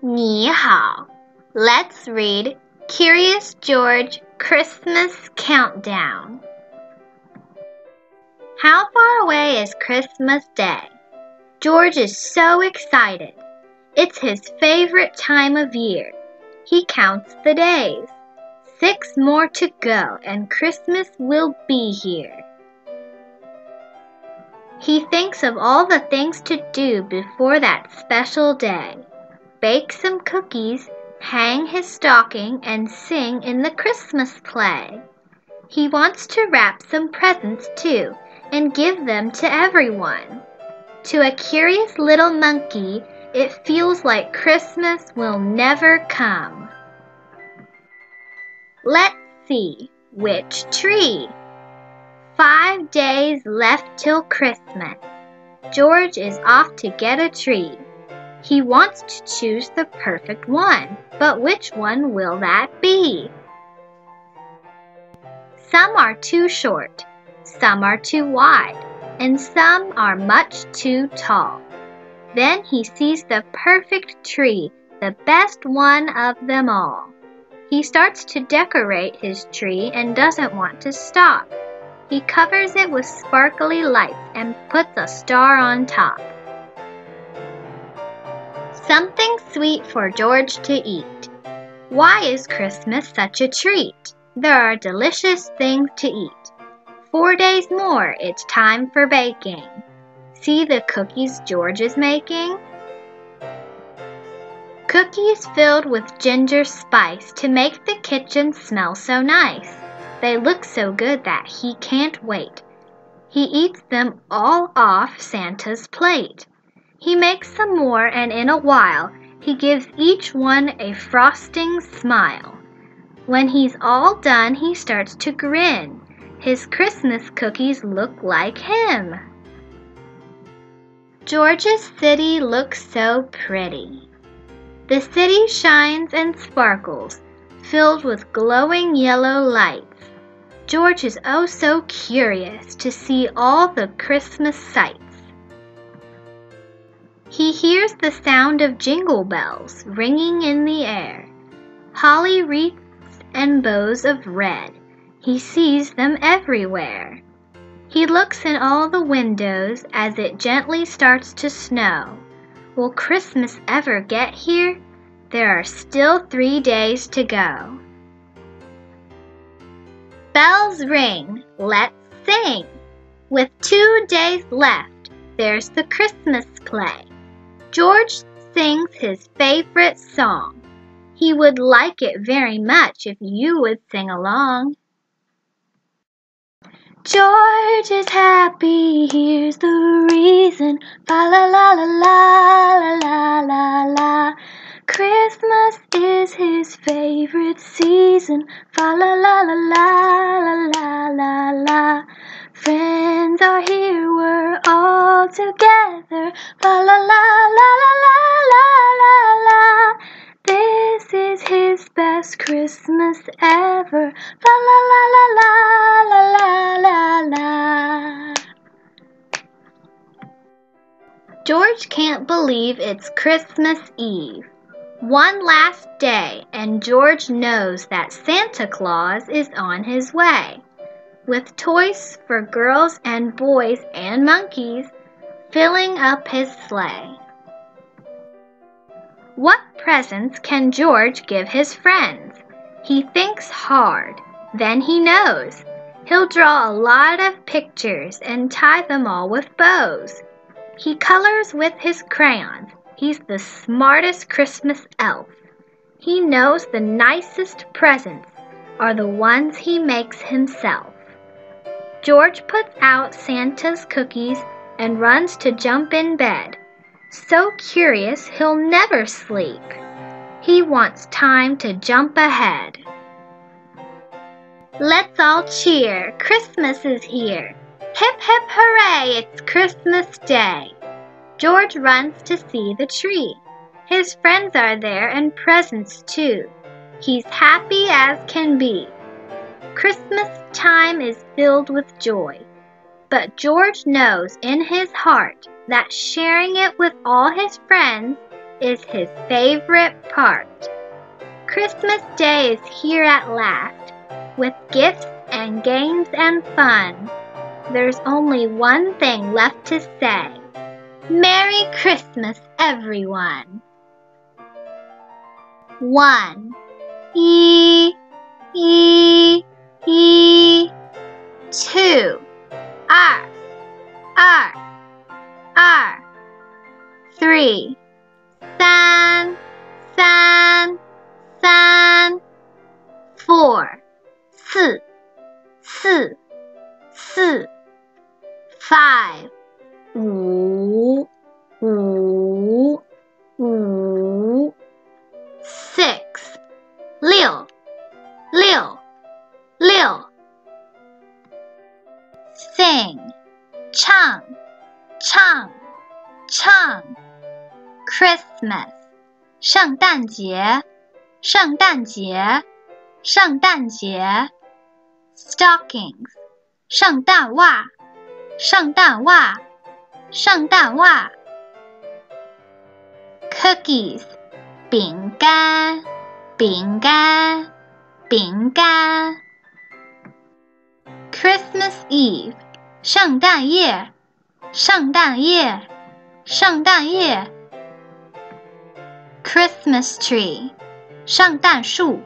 Ni hao. Let's read Curious George Christmas Countdown. How far away is Christmas Day? George is so excited. It's his favorite time of year. He counts the days. 6 more to go and Christmas will be here. He thinks of all the things to do before that special day. Bake some cookies, hang his stocking, and sing in the Christmas play. He wants to wrap some presents too and give them to everyone. To a curious little monkey, it feels like Christmas will never come. Let's see, which tree? 5 days left till Christmas. George is off to get a tree. He wants to choose the perfect one, but which one will that be? Some are too short, some are too wide, and some are much too tall. Then he sees the perfect tree, the best one of them all. He starts to decorate his tree and doesn't want to stop. He covers it with sparkly lights and puts a star on top. Something sweet for George to eat. Why is Christmas such a treat? There are delicious things to eat. 4 days more, it's time for baking. See the cookies George is making? Cookies filled with ginger spice to make the kitchen smell so nice. They look so good that he can't wait. He eats them all off Santa's plate. He makes some more and in a while he gives each one a frosting smile. When he's all done, he starts to grin. His Christmas cookies look like him. George's city looks so pretty. The city shines and sparkles, filled with glowing yellow lights. George is oh so curious to see all the Christmas sights. He hears the sound of jingle bells ringing in the air. Holly wreaths and bows of red. He sees them everywhere. He looks in all the windows as it gently starts to snow. Will Christmas ever get here? There are still 3 days to go. Bells ring, let's sing. With 2 days left, there's the Christmas play. George sings his favorite song. He would like it very much if you would sing along. George is happy, here's the reason. Fa la la la la la la la. Christmas is his favorite season. Fa la la la la la la la. Friends are here, we're all together. Fa la la la la la la la. This is his best Christmas ever. Fa la la la la la la la. George can't believe it's Christmas Eve. One last day, and George knows that Santa Claus is on his way, with toys for girls and boys and monkeys, filling up his sleigh. What presents can George give his friends? He thinks hard, then he knows. He'll draw a lot of pictures and tie them all with bows. He colors with his crayons. He's the smartest Christmas elf. He knows the nicest presents are the ones he makes himself. George puts out Santa's cookies and runs to jump in bed. So curious he'll never sleep. He wants time to jump ahead. Let's all cheer, Christmas is here. Hip hip hooray, it's Christmas Day. George runs to see the tree. His friends are there and presents too. He's happy as can be. Christmas time is filled with joy. But George knows in his heart that sharing it with all his friends is his favorite part. Christmas Day is here at last, with gifts and games and fun. There's only one thing left to say. Merry Christmas, everyone. 1. 一 2 二 3 4 5 6 Sing 唱 Christmas 圣诞节 Stockings 圣诞袜 Cookies 饼干 Christmas Eve 圣诞夜 Christmas tree 圣诞树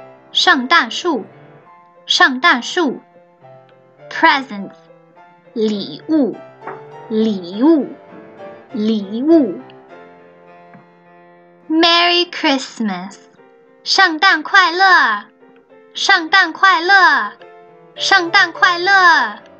Presents 礼物 Merry Christmas 圣诞快乐